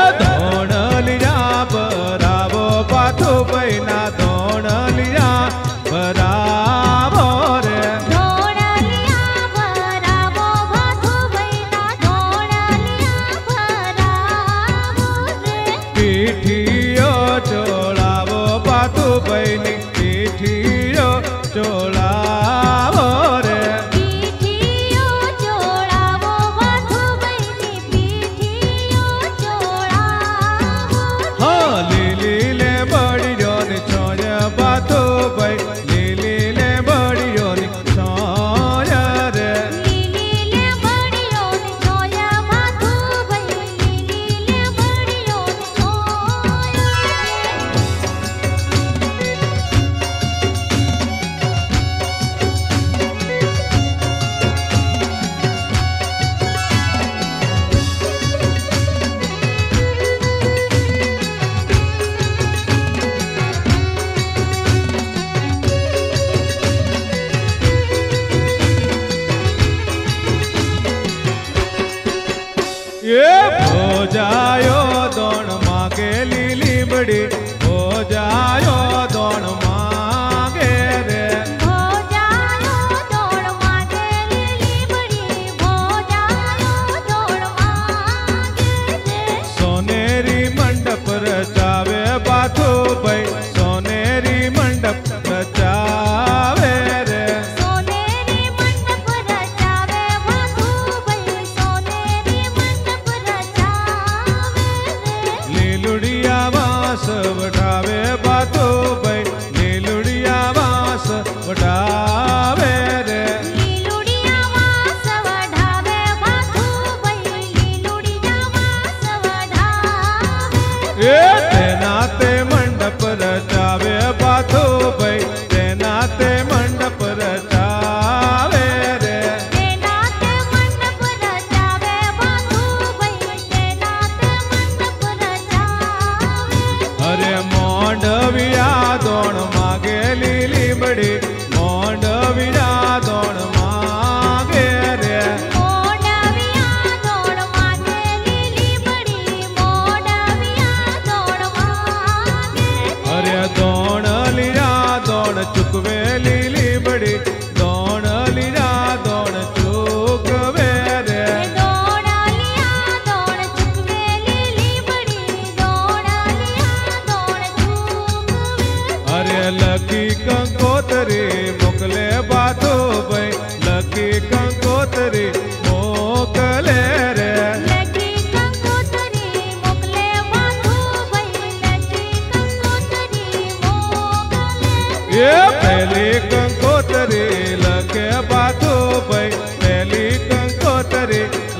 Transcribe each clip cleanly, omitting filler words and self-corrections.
धोण लिया बराबो पाथो बैना धोण लिया बराबो रे धोण लिया बराबो पाथो बैना धोण लिया बराबो रे पीठियो चोलावो पाथो बैनी पीठियो चोलावो रे पीठियो चोलावो पाथो बैनी पीठियो चोलावो हाँ लीली ले बड़ियो ने छोया पाथो बै लीली ले बड़ियो ने छोया रे लीली ले बड़ियो ने छोया पाथो बै लीली ले बड़ियो ने छोया ये हो जायो दोण मागे लीली बड़ी हो जायो दोण मागे रे हो जायो दोड़ मागे लीली बड़ी हो जायो दोड़ मागे रे सोनेरी मंडप रचावे बाथो बै सोनेरी मंडप रचावे रे सोनेरी मंडप रचावे बाथू बै सोनेरी मंडप रचावे रे लीलुड़िया वास वठावे बाथो बै लीलुड़िया वास वठावे रे लीलुड़िया वास वढ़ावे बाथू बै लीलुड़िया वास वढ़ावे ये तेनाते मंडप रचावे बाथो बै तेनाते मंडप रचावे रे तेनाते मंडप रचावे बाथू बै तेनाते मंडप रचावे अरे मोंडविया दोण मागे लीली बड़ी मोंडविया दोण मागे रे मोडविया दोड़ मागे लीली बड़ी मोडविया दोड़ मागे अरे दोण लिया दोण चुकवे लीली बड़ी दोण लिया दोण चुकवे रे दोड़ लिया दोड़ चुकवे लीली बड़ी दोड़ लिया दोड़ चुकवे अरे लकी कंकोतरी मोकले बाथो बै लकी कंकोतरी मोकले रे लकी कंकोतरी मोकले बाथू बै लकी कंकोतरी मोकले ये पहली कंकोतरी लके बाथो बै पहली कंकोतरी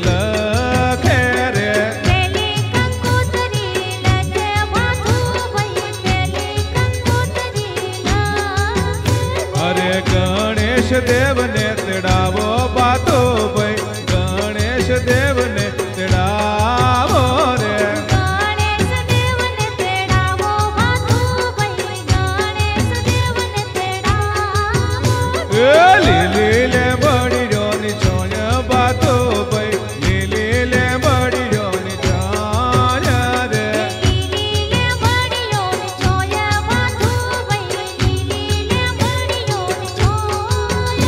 लके रे पहली कंकोतरी लगे बाथू बै पहली कंकोतरी लगे अरे गणेश देव ने तेड़ावो बाथो बै गणेश देव ने तेड़ावो रे गणेश देव ने तेड़ावो बाथू बै गणेश देव ने तेड़ावो ए लीली ले बड़ी जोनी छोया बाथो बै लीली ले बड़ी जोनी छोया रे लीली ले बड़ियो ने छोया बाथू बै लीली ले बड़ियो ने छोया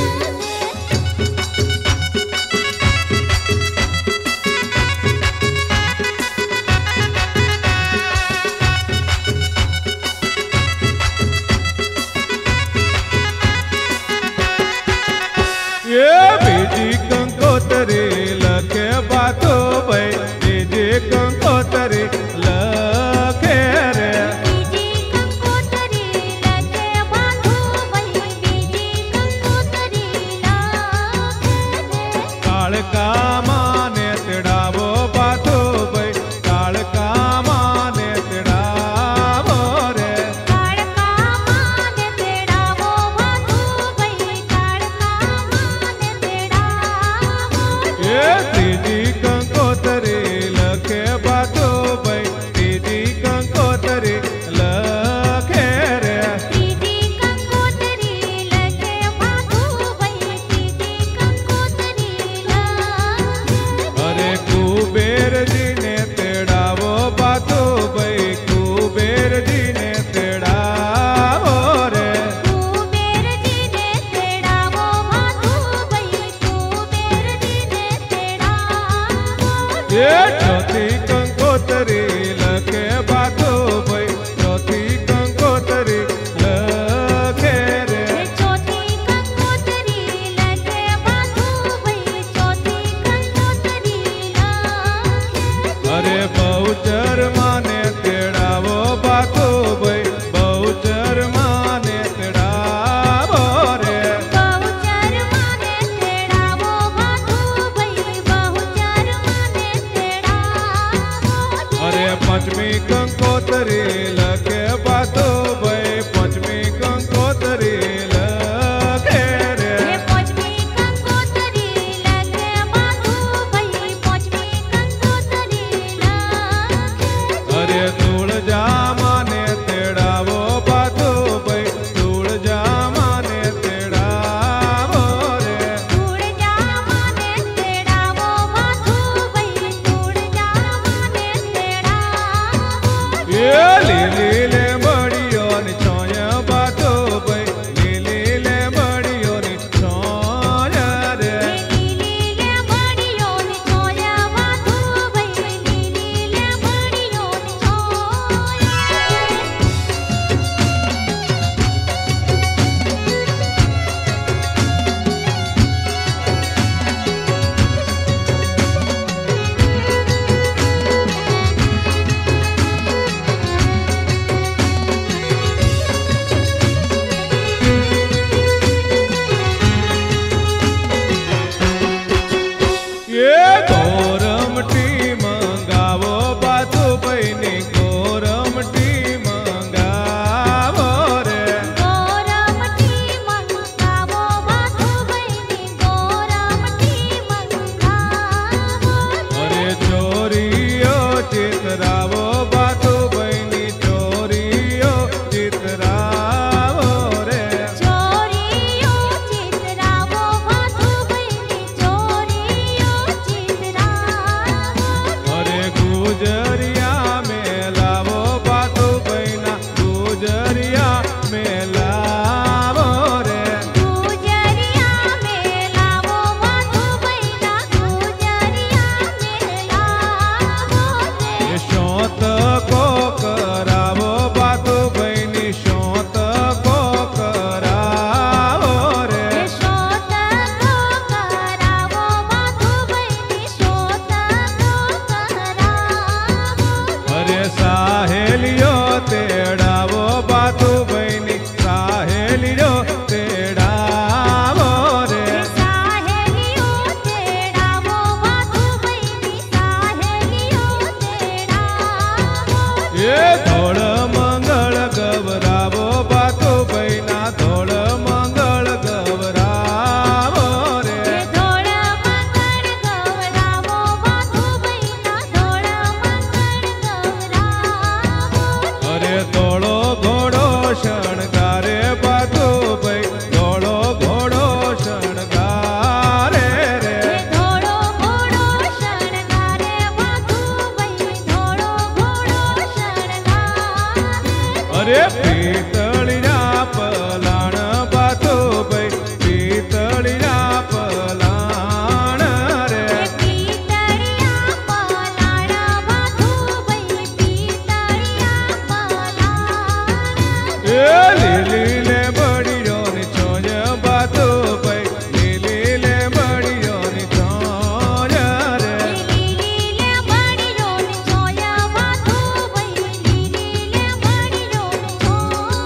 ये बीजी कंकोतरी लके बाथो बै बीजी कंकोतरी लके रे बीजी कंकोतरी लगे बाथू बै बीजी कंकोतरी लगे रे कालका माने तेड़ावो बाथो बै कालका माने तेड़ावो रे काड़का माने तेड़ावो बाथू बै काड़का माने तेड़ावो ये तीजी कंकोतरी लके बाथो बै पंचमी कंकोत्री लखे बातो भाई पंचमी कंकोत्री लखे रे पंचमी कंकोत्री लखे बातो भाई पंचमी कंकोत्री लखे अरे धूल जामाने तेड़ावो बातो भाई धूल जामाने तेड़ावो रे धूल जामाने तेड़ावो बातो भाई धूल जामाने तेड़ावो ये लीली ले बड़ियो नि छोया बातो भाई लीली ले बड़ियो नि छोया रे लीली ले बड़ियो नि छोया बातो भाई लीली ले बड़ियो नि छोया ये गोरमटी मंगावो बातो बहनी गोरमटी मंगावो रे गोरमटी मंगावो बातो बहनी गोरमटी मंगावो अरे चोरियो चितरावो बातो बहनी चोरियो चितरावो रे चोरियो चितरावो बातो बहनी चोरियो चितरावो अरे गुजरिया में लावो बातो बहना गुजरिया में लावो रे गुजरिया में लावो बातो बहना गुजरिया में लावो ये शौत को करावो बातो बहनी शौत को करावो रे शोत को करावो बातो बहनी शोत को करावो अरे साहेलियो तेड़ावो बातो बहनी साहेलियो तेड़ावो रे साहेलियो तेड़ावो बातो बहनी साहेलियो तेड़ावो ये धोड़ मंगल गवरावो बातो बहना धोड़ मंगल गवरावो रे धोड़ मंगल गवरावो बातो बहना धोड़ मंगल गवरावो अरे धोड़ो घोड़ो शणगारे बातो भाई धोड़ो घोड़ो शणगारे रे धोड़ो घोड़ो शणगारे बातो बहनी धोड़ो घोड़ो शणगारे अरे पीतळिया पलाण बातो भाई पीतळिया पलाण रे पीतळिया पलाण बातो बहनी पीतळिया पलाण ए लीली ले बड़ियो नि छोया बातो भाई लीली ले बड़ियो नि छोया रे लीली ले बड़ियो नि छोया बातो बहनी लीली ले बड़ियो नि छोया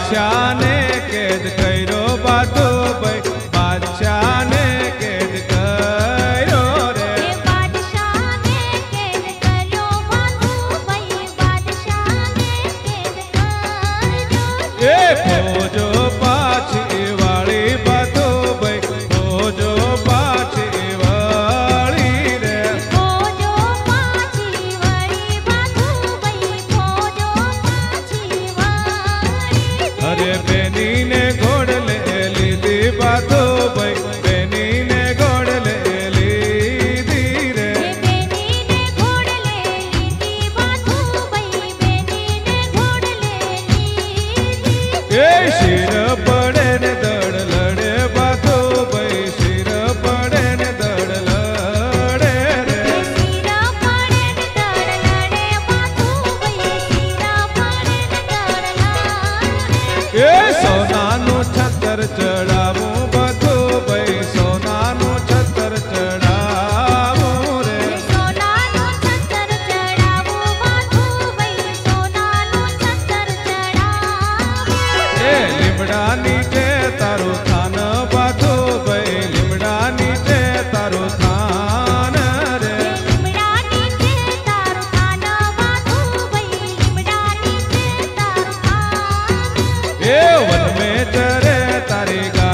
बादशाह ने कैद करो बातो भाई बादशाह ने कैद करो रे बादशाह ने कैद करो बातो भाई बादशाह ने कैद करो ए फौजो पाछी वाली बातो भाई फौजो पाछी वाली रे फौजो पाछी वाली बातो भाई फौजो पाछी वाली अरे बेनी ने घोड़ ले लीधी बातो भाई बेनी ने घोड़ ले लीधी रे बेनी ने घोड़ ले लीधी बातो भाई बेनी ने घोड़ ले लीधी ए सिर पड़े ने दड़ लड़े बातो भाई सिर पड़े ने दड़ लड़े रे सीरा पड़े ने दड़ लड़े बातो भाई सीरा पड़े ने दड़ लड़े ए सोनानु छतर चढ़ावू बातो भाई सोनानु छतर चढ़ावू रे सोनानु छतर चढ़ावो बातो भाई सोनानु छतर चढ़ावो ए लिमड़ा नीचे तारो थान बातो भाई लिमड़ा नीचे तारो थान रे लिमड़ा नीचे तारो खाना बातो भाई लिमड़ा नीचे तारो खाना ए वन में चरे तारी गा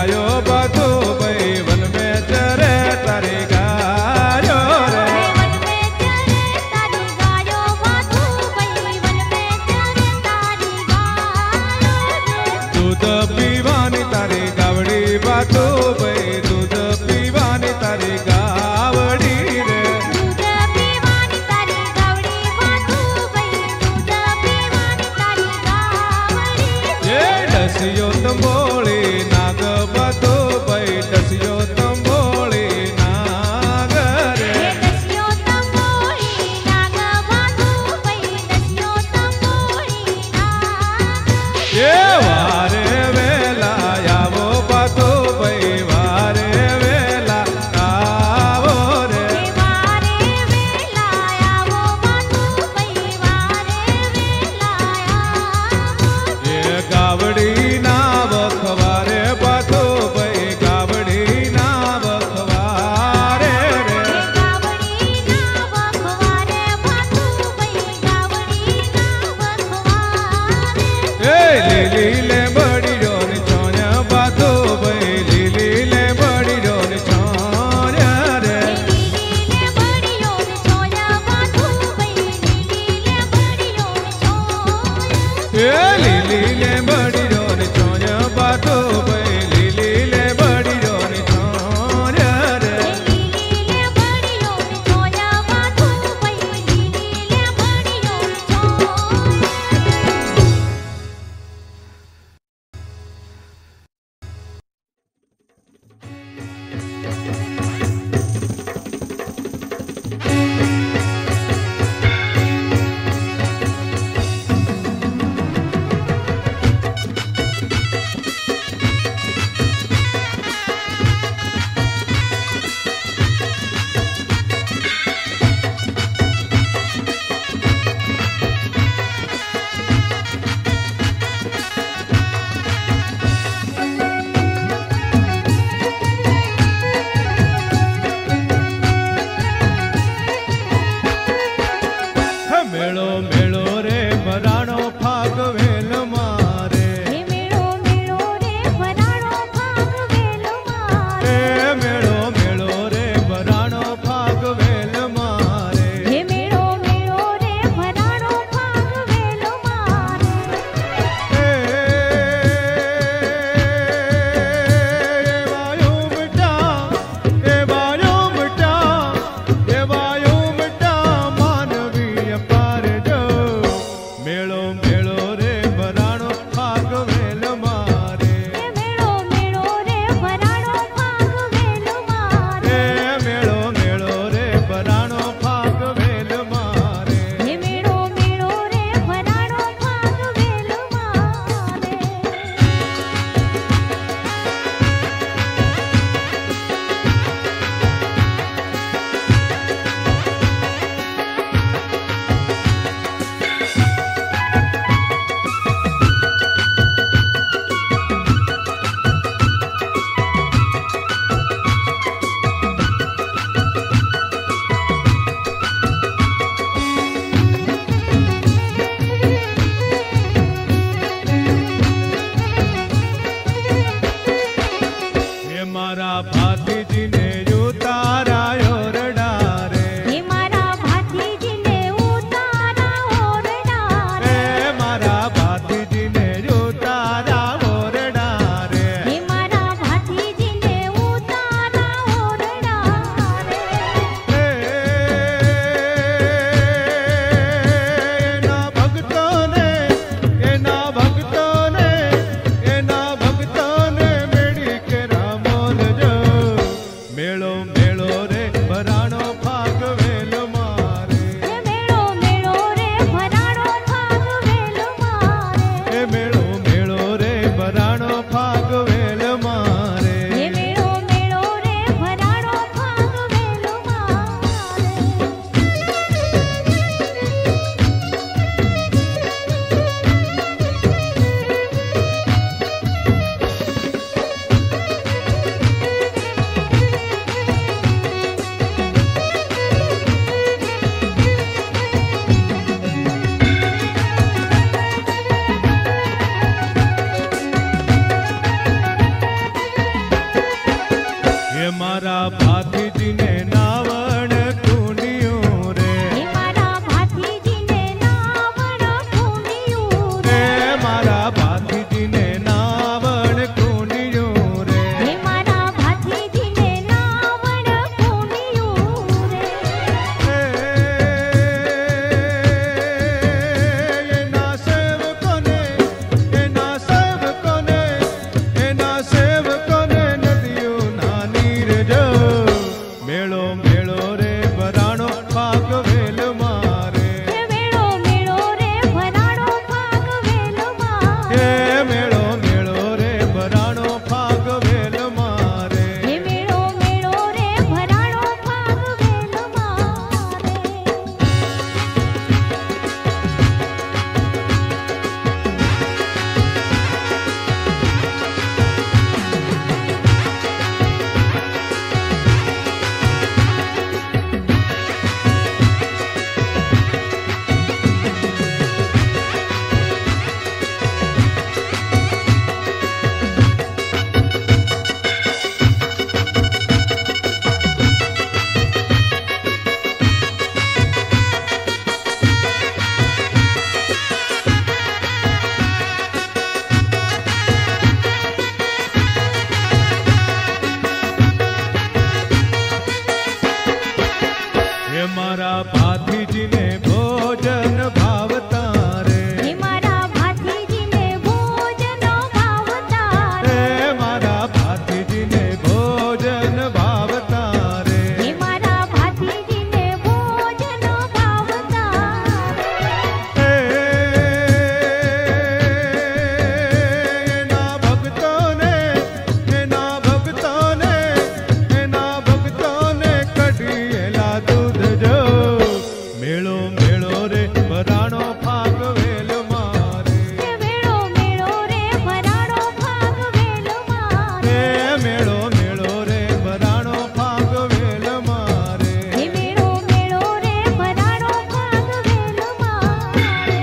ભાતીજીને ભોજન ભાવતા રે હે મારા ભાતીજીને ભોજનો ભાવતા રે મારા ભાતીજીને ભોજન ભાવતા રે હે મારા ભાતીજીને ભોજનો ભાવતા રે એના ભક્તોને કઢીએલા દૂધ જો મેળો મેળો રે ભરાણો ભાગવેલ મારે હે મેળો મેળો રે ભરાણો ભાગવેલ મારે મેળો મેળો રે ભરાણો ભાગવેલ મારે હે મેળો મેળો રે ભરાણો ભાગવેલ મારે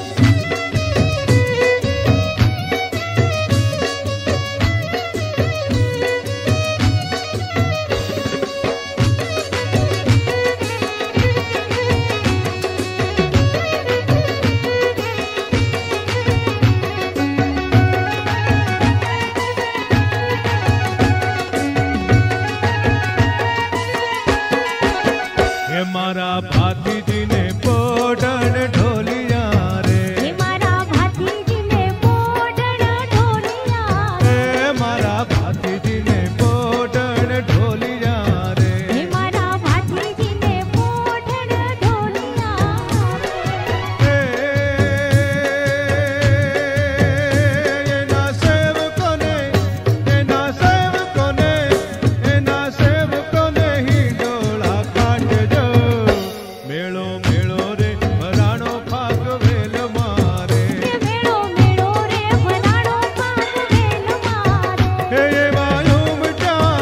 હે મારા ભાતીજીને પોઢણ ઢોલિયા રે હે મારા ભાતીજીને પોઢણ ઢોલિયા હે મારા ભાતીજીને પોઢણ ઢોલિયા રે હે મારા ભાતીજીને પોઢણ ઢોલિયા એના સેવકોને હિંડોળા કાઢજો મેળો મેળો રે ભરાણો ભાગવેલ મારે હે મેળો મેળો રે ભરાણો ભાગવેલ મારે હે એવા ઉમટા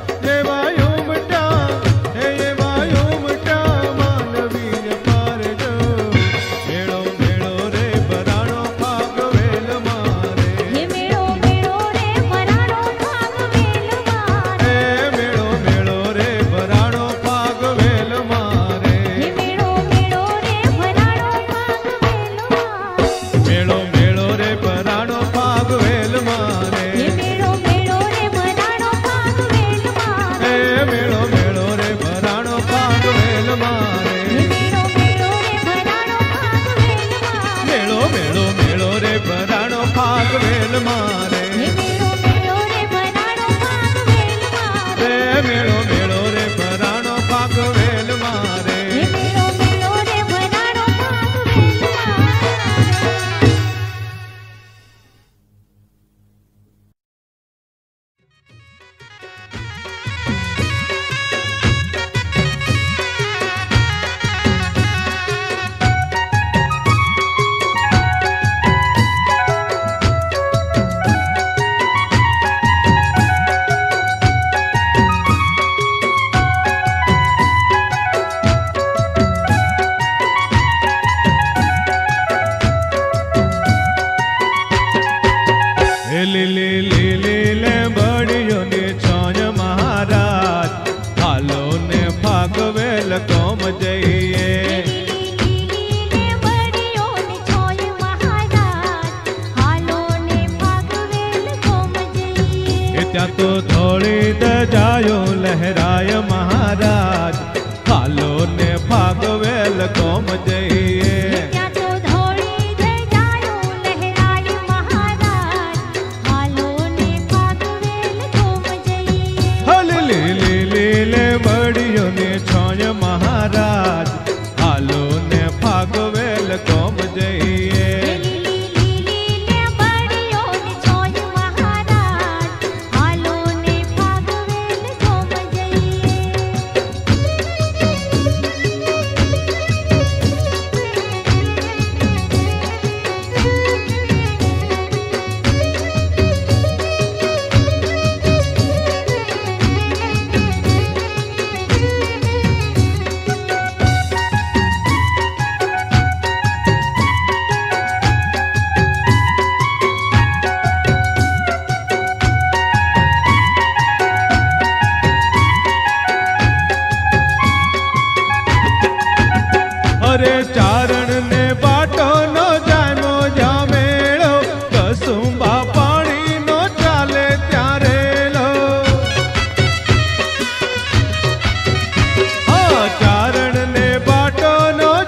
માનવીને પારજો મેળો મેળો રે ભરાણો ભાગવેલ મારે હે મેળો મેળો રે ભરાણો ભાગવેલ મારે મેળો મેળો રે ભરાણો ભાગવેલ મારે હે મેળો મેળો રે ભરાણો ભાગવેલ મારે મેળો મેળો રે ભરાણો ભાગવેલ મારે હે મેળો મેળો રે ભરાણો ભાગવેલ મારે મેળો મેળો રે ભરાણો ભાગવેલ મારે હે મેળો મેળો રે ભરાણો ભાગવેલ મારે મેળો મેળો મેળો રે ભરાણો ભાગવેલ મારે હે મેળો મેળો રે ભરાણો ભાગવેલ મારે મેળો મેળો રે ભરાણો ભાગવેલ મારે હે મેળો મેળો રે ભરાણો ભાગવેલ મારે લીલી લીલી લે બળિયો ને છોય મહારાજ હાલો ને ભાગવેલ કોમ જઈએ લીલી બળિયો ને છોય મહારાજ હાલો ને ભાગવેલ કોમ જઈએ ત્યાં તો થોડી દજાયો લહેરાય મહારાજ હાલો ને ભાગવેલ કોમ જઈએ ત્યાં તો ધોળી ધજાયો લહેરાય મહારાજ હાલો ને ભાગવેલ કોમ જઈએ લીલી લીલી લે બળિયો ને છોય મહારાજ હાલો ને ભાગવેલ કોમ જઈએ લીલી બળિયો ને છોય મહારાજ હાલો ને ભાગવેલ કોમ જઈએ અરે ચારણ ને બાટો નો જામો જામેળો કસુંબા પાણી નો ચાલે ત્યારે લો ચારણ ને બાટો નો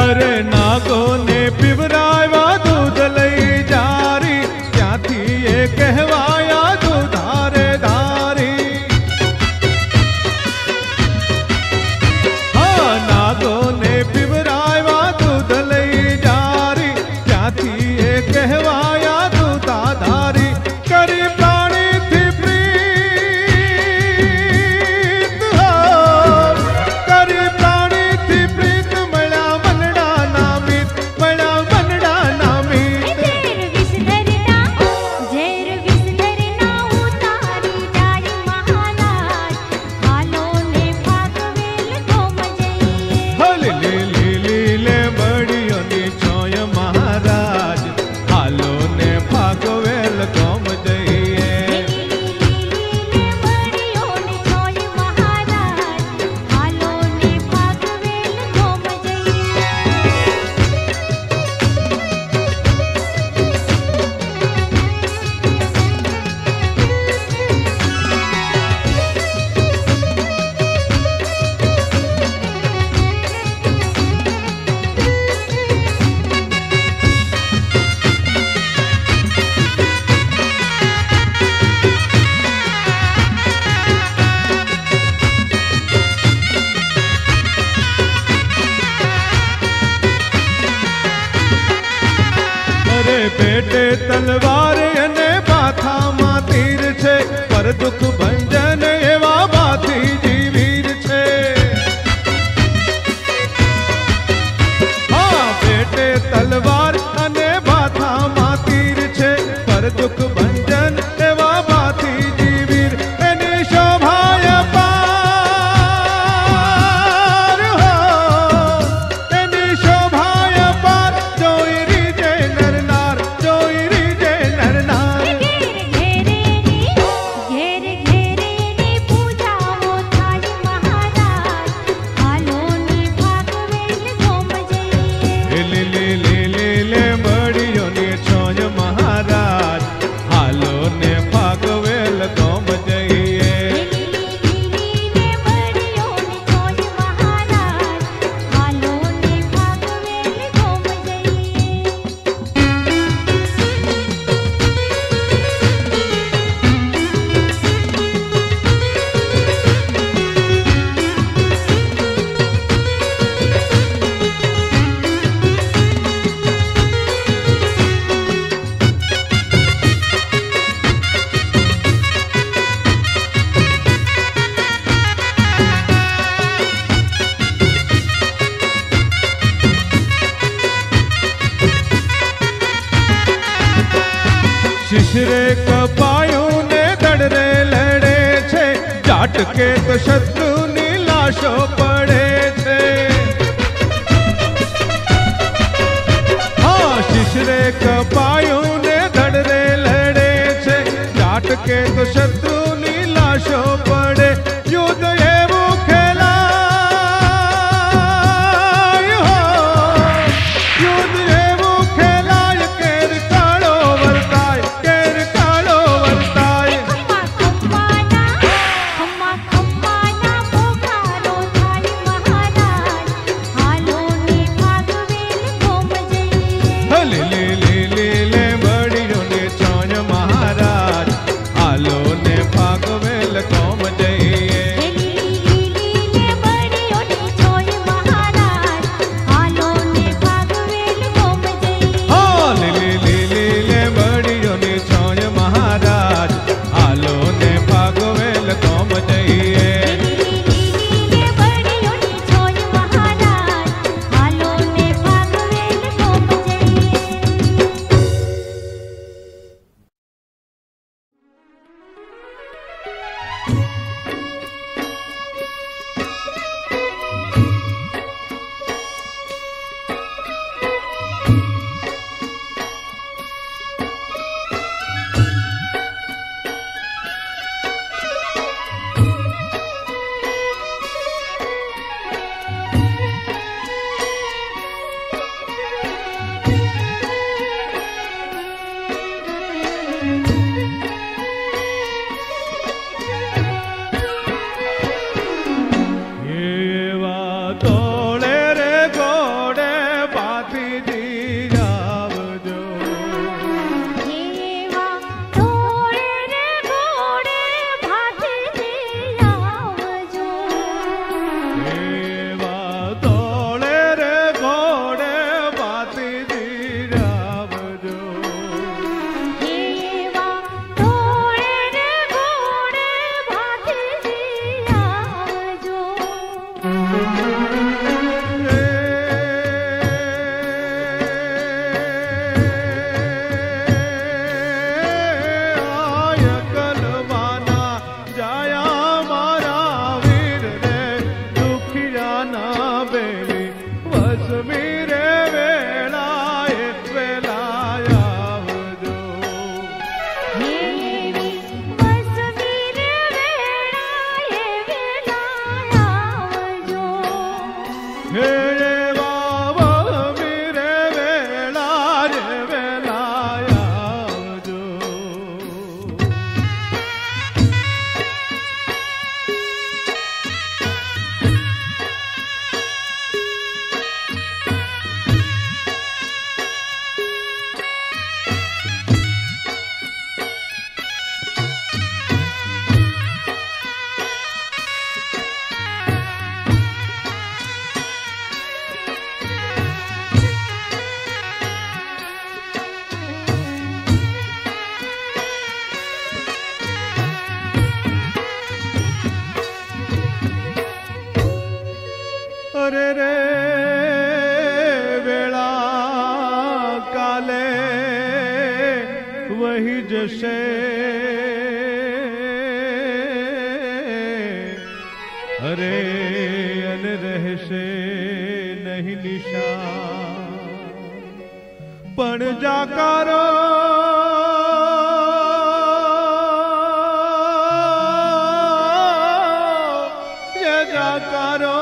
अरे नागो ने पीवरावा दूध लई जारी क्यांथी ये कहवाया दूधारे धारी। हाँ नागो ने पीवरावा दूध लई जारी क्यांथी ये कहवाया दूधा धारी। करी प्राणी थी प्रीत हो करी प्राणी थी प्रीत मळा मनडा नामीत मळा मनडा नामीत। झेर विसधरना उतारी जाई महाराज हालो ने भागवेल घोम जइए। हल ले ले ले ले बड़ियों ने छोय महाराज हालो ने भागवेल घोम जइए। बड़ियों ने छोय महाराज हालो ने भागवेल घोम जइए। अरे बेटे तलवार अने बाथामां तीर छे पर दुख भंजन एवा बाथी जीवीर छे। हाँ बेटे तलवार अने बाथामां तीर छे पर दुख भंजन एवा बाथी जीवीर। एनी शोभाय पार हो एनी शोभाय पार जोई रीजे नरनार जोई रीजे नरनार। घेर घेरे नी पूजाओ थाई महाराज हालो ने भागवेल घोम जइए। ले ले ले ले ले बड़ियों ने छोय महाराज हालो ने भागवेल घोम जइए। बड़ियों ने छोय महाराज हालो ने भागवेल घोम जइए। शिशरे कपायों ने दड़रे लड़े छे जाट के तो शत्रु नी लाशो पड़े छे। हाँ शिशरे कपायों ने दड़रे लड़े छे जाट के तो शत्रु नी लाशो पड़े। युद्ध एवं खेलाय हो युद्ध एवं खेलाय केर काळो वर्ताय केर काळो वर्ताय। खम्मा खम्माना पोकारो थाई महाराज हालो ने भागवेल घोम जइए। हल ले ले ले ले बड़ियों ने छोय महाराज हालो ने भागवेल घोम जइए। बड़ियों ने छोय महाराज हालो ने भागवेल घोम जइए। हाँ ले ले ले ले ले बड़ियों ने छोय महाराज हालो ने भागवेल घोम जइए। बड़ियों ने छोय महाराज हालो ने भागवेल घोम जइए। અરે રે વેળા કાલે વહી જશે અરે અન રહેશે નહીં નિશાન પણ જાકારો જાકારો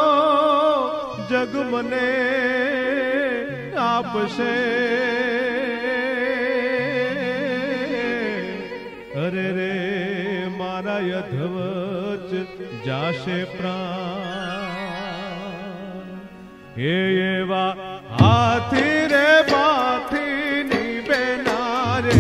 જગ મને આપશે અરે રે મારા યધવચ જાશે પ્રાણ હે એવા હાથી રે બાથી ની બેના રે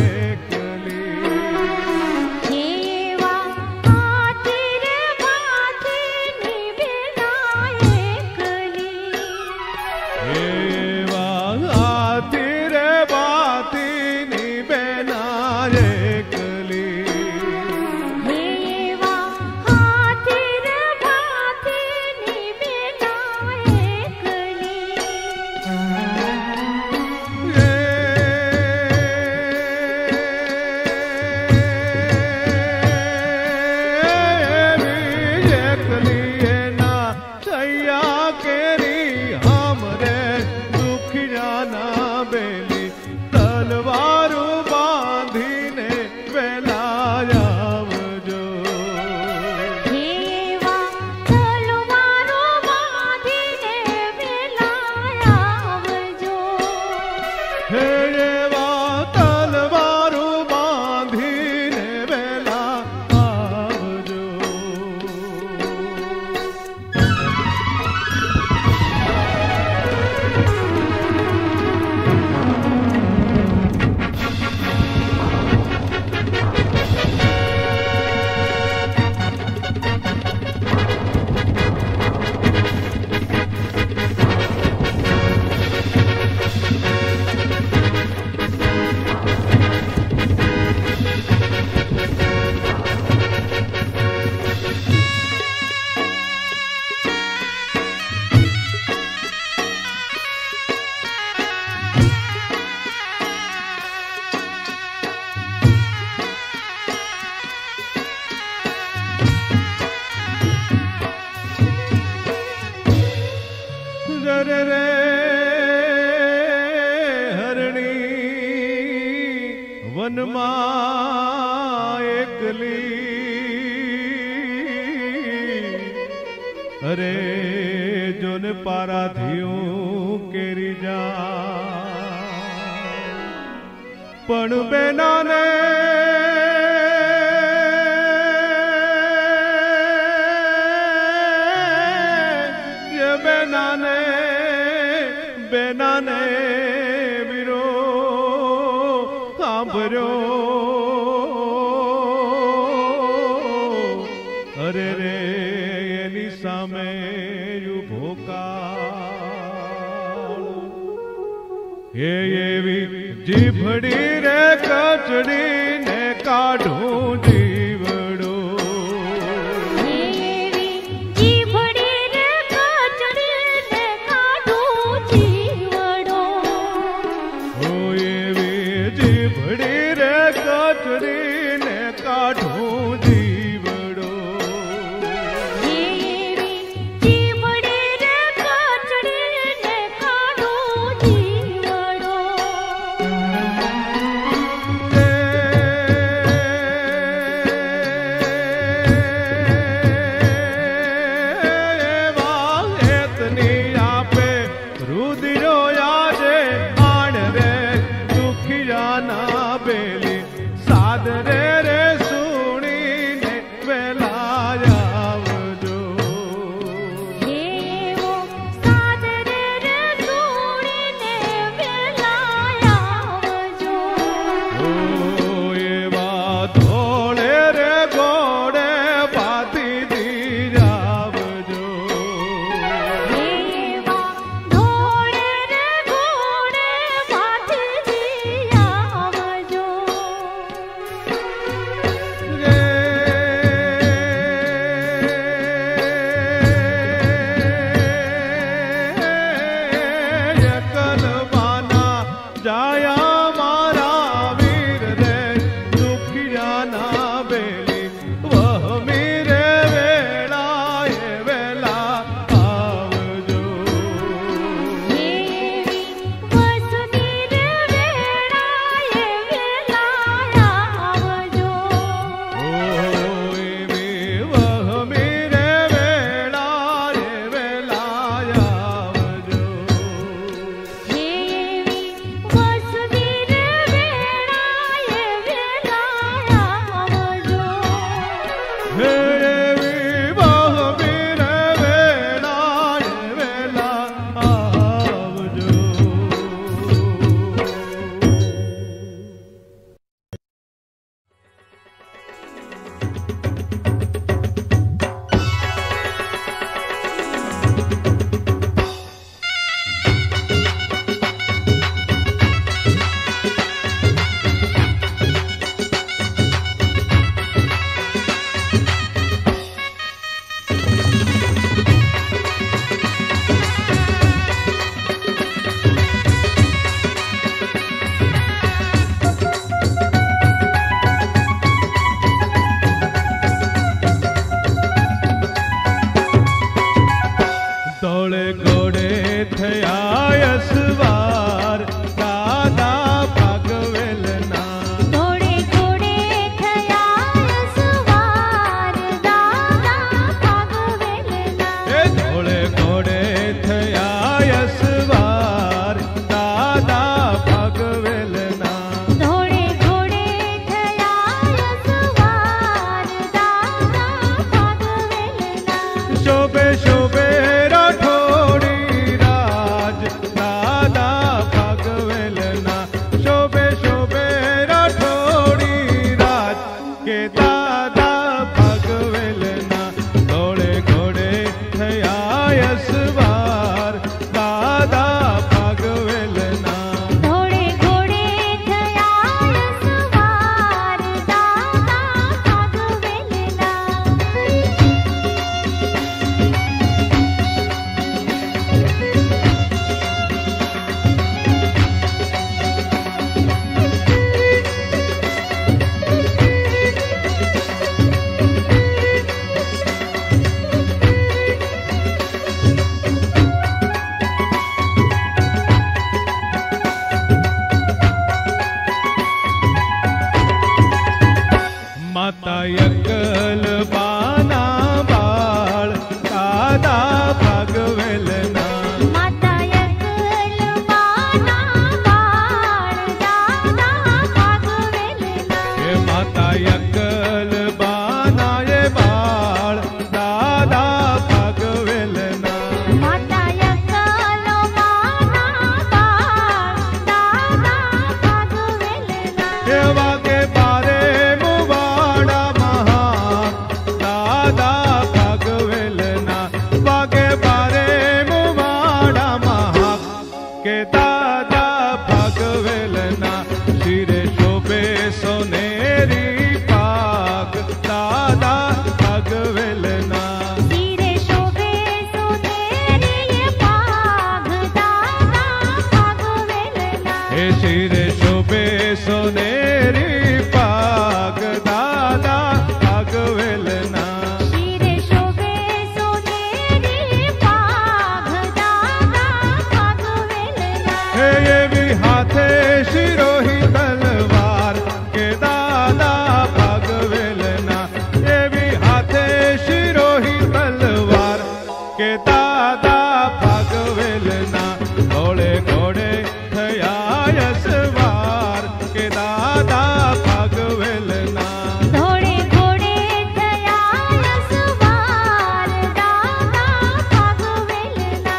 રે રે હરણી વનમાં એકલી અરે જોને પારાધીયું કેરી જા પણ બેનાને બેનાને વીરો સાંભળ્યો અરે રે એની સામે ઉભો કાળ હે એવી જીભડી રે કચડીને કાઢું જીવડો જીભડી રે કચડીને રુદિરો યાજે આણ રે દુખિયા ના બેલી સાદ રે રે સુણીને વેલા આવજો એવો સાદ રે રે સુણીને વેલા આવજો એવા ધોળે રે ગોળે બાતી દી આવજો એવા ધોળે રે ઘોડે પાથરી આવજો કલવાના જાયા મારા વીર રે દુખિયા ના બેલી વહમી રે વેળા એ વેલા આવજો એવી વસની રે વેળાએ વેલા આવજો એવી વહમી રે વેળા એ વેલા આવજો એવી વસની રે વેળાએ વેલા આવજો હે એવી વહમી રે વેળા એ વેલા આવજો દોડે ઘોડે થયા યસવાર દાદા ભાગવેલના ઘોડે ઘોડે થયા સવાર દાદા ભાગવેલના એ દોડે ઘોડે થયા યસવાર દાદા ભાગવેલના ઘોડે ઘોડે થયા સવાર દાદા ભાગવેલના શોભે શોભે રાઠોડી રાજ દાદા ભાગવેલના શોભે શોભે રાઠોડી રાજ કે દાદા ભાગવેલના દોડે ઘોડે થયા યસવાર દાદા ભાગવેલના ઘોડે ઘોડે થયા સવાર દાદા ભાગવેલના માતા યકલ બાના બાળ દાદા ભાગવેલના માતા યકલ બાના બાળ દાદા ભાગવેલના એ માતા યકલ બાના એ બાળ દાદા ભાગવેલના માતા યકલ બાના બાળ દાદા ભાગવેલના એવા કે બારે મુવાડા મહા દાદા ભાગવેલના વાગે બારે મુવાડા મહા કે દાદા ભાગવેલના શિરે શોભે સોનેરી પાક દાદા ભાગવેલના શિરે શોભે સુનેરી પાઘ દાદા ભાગવેલના એ શિરે શોભે સોનેરી પાક દાદા ભાગવેલના શિરે શોભે સુનેરી પાઘ દાદા ભાગવેલના હે એવી હાથે શિરોહી તલવાર કે દાદા ભાગવેલના એવી હાથે શિરોહી તલવાર કે દાદા ભાગવેલના घोड़े घोड़े थया यसवार के दादा भागवेलना ધોળે ઘોડે થયા યસવાર દાદા ભાગવેલના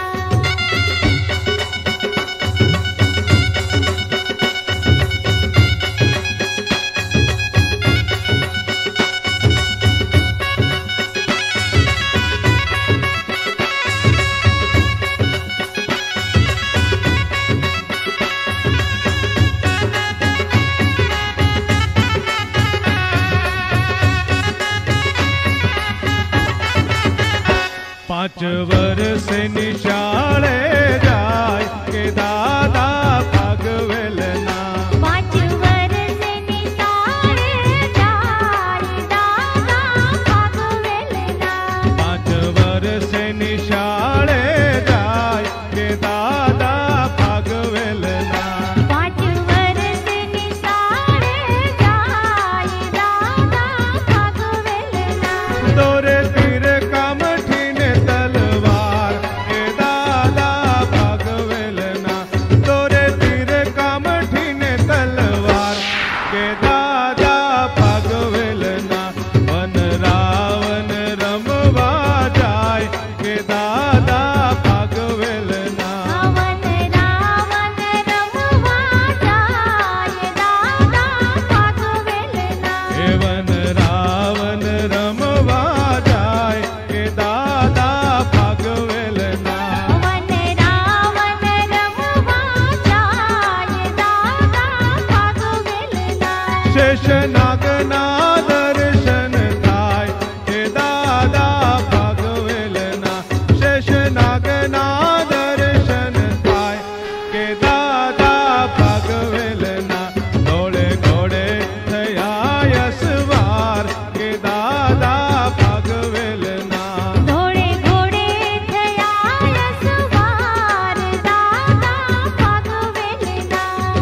पांच वर्ष निशाळे जाय के दादा भागवेलना 5 વર્ષની તારે જાય દાદા ભાગવેલના 5 वर्ष निशाळे जाय के दादा भागवेलना 5 વર્ષની તારે જાય દાદા ભાગવેલના दोरे तीर कामठी ने तलवार के दादा भागवेलना दोरे तीर कामठी ने तलवार के दादा भागवेलना वन रावण रमवा जाय के दादा भागवेलना હવન રાવણ રમવા જાય દાદા ભાગવેલના हे वन रावण रमवा जाय के दादा भागवेलना વન રાવણ રમવા જાય દાદા ભાગવેલના शेषनागना दर्शन थाय के दादा भागवेलना शेषनागना दर्शन थाय के दादा भागवेलना घोड़े घोड़े थया यसवार के दादा भागवेलना ધોળે ઘોડે થયા યસવાર દાદા ભાગવેલના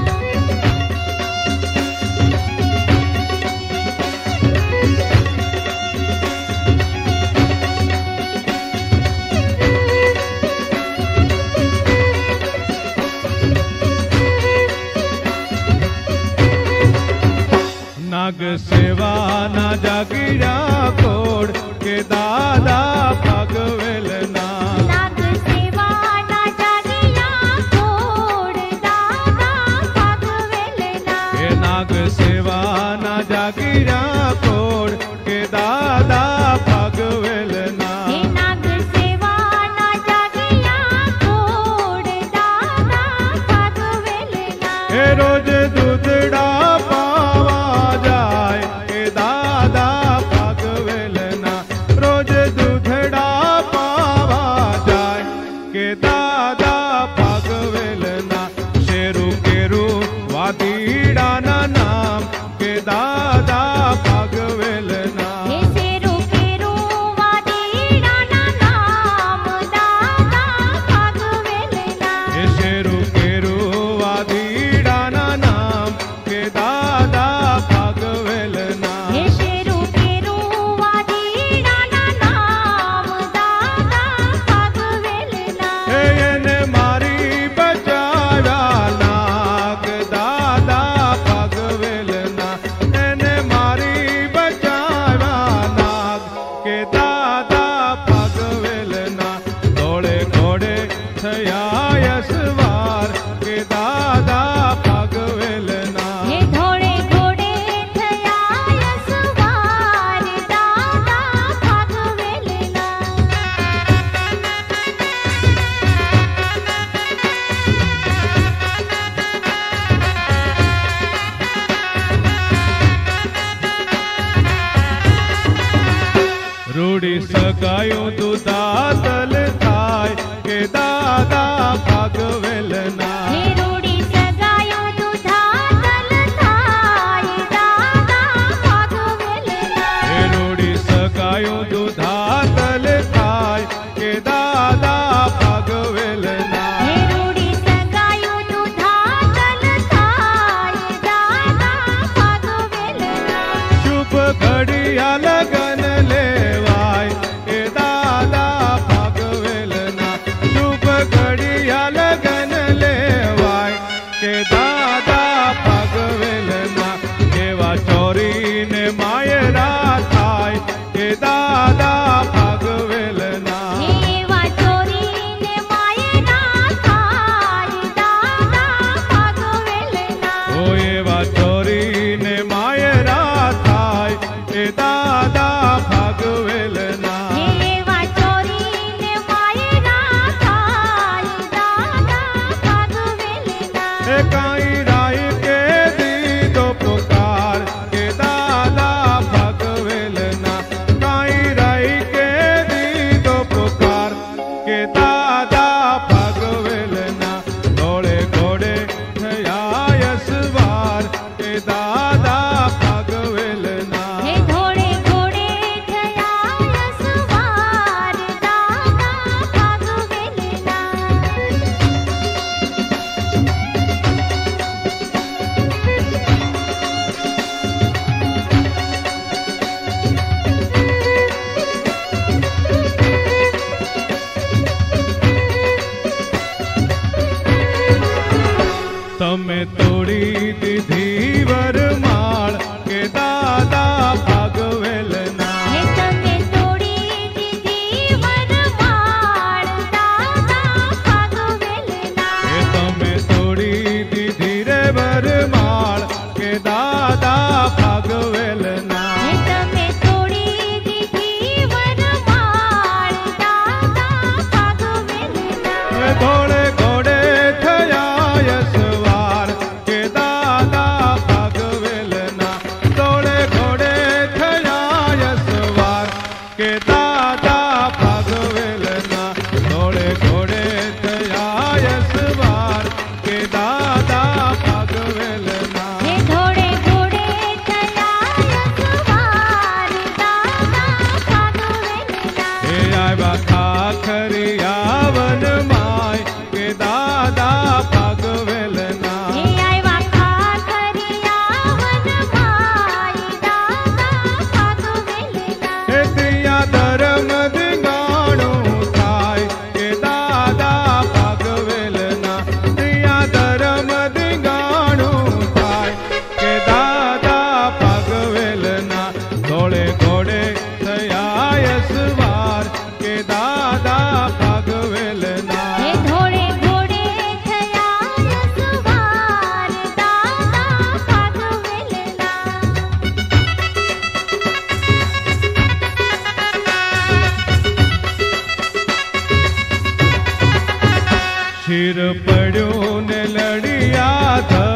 नाग सेवा ना जागिया कोड के दादा भागवेलना નાગ સેવાના જાગિયા કોડ દાદા ભાગવેલના हे नाग सेवा ना जागिया कोड के दादा भागवेलना હે નાગ સેવાના જાગિયા કોડ દાદા ભાગવેલના हे रोज दूधड़ा पावा जाय के दादा भागवेलना रोज दूधड़ा पावा जाय के दादा भागवेलना शेरू केरू वादीड़ा ना नाम के दादा भागवेलना હે શેરો કેરો વાદીડાના નામ દાદા ભાગવેલના हे शेरू केरू वादीड़ा ना नाम के दादा भागवेलना હે શેરો કેરો વાદીડાના નામ દાદા ભાગવેલના हे એને મારી બચાવ્યા નાગ દાદા ભાગવેલના એને મારી બચાવ્યા નાગ કે દાદા ભાગવેલના ઘોડે ઘોડે થયા यसवार के दादा भागवेलना હે ધોળે ઘોડે થયા યસવાર દાદા ભાગવેલના रूढ़ी सगायो तू दातल थाय के दादा भागवेल दादा भगवेलना धोळे घोड़े थया यसवार के दादा भगवेलना हे धोळे घोडे थया यसवार दादा भागवेलना तमे तोड़ी दीधी वरमाळ के दादा भगवेलना हे तमे तोड़ी दीधी वरमाळ दादा भागवेलना हे तमे तोड़ी दीधी रे वरमाळ के दादा भगवेलना हे तमे तोड़ी दीधी वरमाळ दादा भागवेलना हे धोळे घोड़े थया यसवार के दादा भगवेलना धोळे घोड़े थया यसवार के दादा भगवेलना धोळे घोड़े थया यसवार के दादा भगवेलना हे धोळे घोडे थया यसवार दादा भागवेलना हे आयवा खाखरिया वन माय के दादा भगवेलना हे आयवा खाखरिया वनमाय दादा भागवेलना हे तिया धर्म दिंगाणो थाय के दादा भगवेलना तिया धर्म दिंगाणो थाय के दादा भगवेलना धोळे घोड़े थया यसवार के दादा भगवेलना हे धोळे घोडे थया यसवार दादा भागवेलना शिर पड्यो ने लड़िया